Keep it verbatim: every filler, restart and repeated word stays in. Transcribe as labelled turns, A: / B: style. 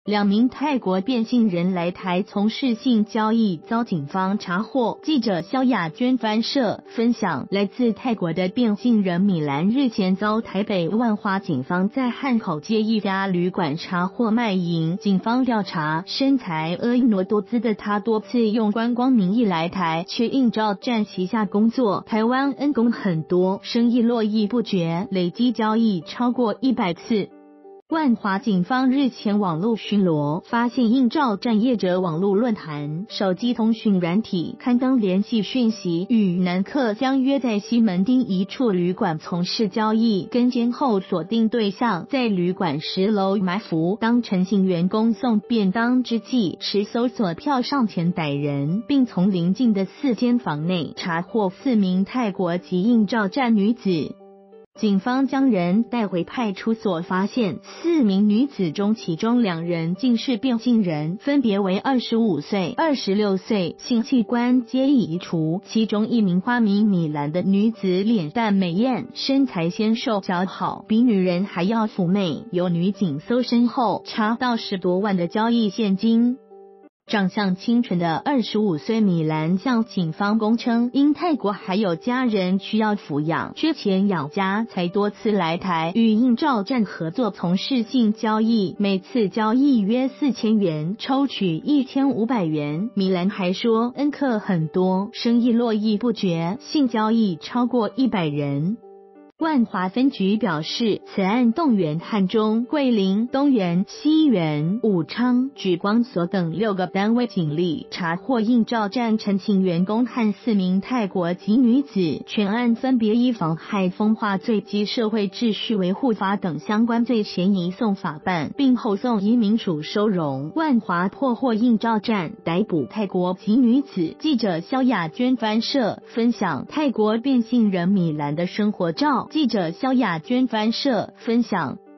A: 两名泰国变性人来台从事性交易遭警方查获。记者萧亚娟翻社分享，来自泰国的变性人米兰日前遭台北万华警方在汉口街一家旅馆查获卖淫。警方调查，身材婀娜多姿的他多次用观光名义来台，却应召站旗下工作。台湾恩公很多，生意络绎不绝，累积交易超过一百次。万华警方日前网络巡逻，发现应召站业者网络论坛、手机通讯软体刊登联系讯息，与男客相约在西门町一处旅馆从事交易。跟监后锁定对象，在旅馆十楼埋伏，当陈姓员工送便当之际，持搜索票上前逮人，并从邻近的四间房内查获四名泰国籍应召站女子。警方将人带回派出所，发现四名女子中，其中两人竟是变性人，分别为二十五岁、二十六岁，性器官皆已移除。其中一名花名米兰的女子脸蛋美艳，身材纤瘦姣好，比女人还要妩媚。有女警搜身后查到十多万的交易现金。长相清纯的二十五岁米兰向警方供称，因泰国还有家人需要抚养，缺钱养家，才多次来台与应召站合作从事性交易，每次交易约四千元，抽取一千五百元。米兰还说，恩客很多，生意络绎不绝，性交易超过一百人。万华分局表示，此案动员汉中、桂林、东园、西园、武昌、莒光所等六个单位警力，查获应召站陈姓员工和四名泰国籍女子，全案分别依妨害风化罪及社会秩序维护法等相关罪嫌疑送法办，并后送移民署收容。万华破获应召站，逮捕泰国籍女子。记者萧亚娟翻社分享泰国变性人米兰的生活照。记者萧亚娟翻社分享。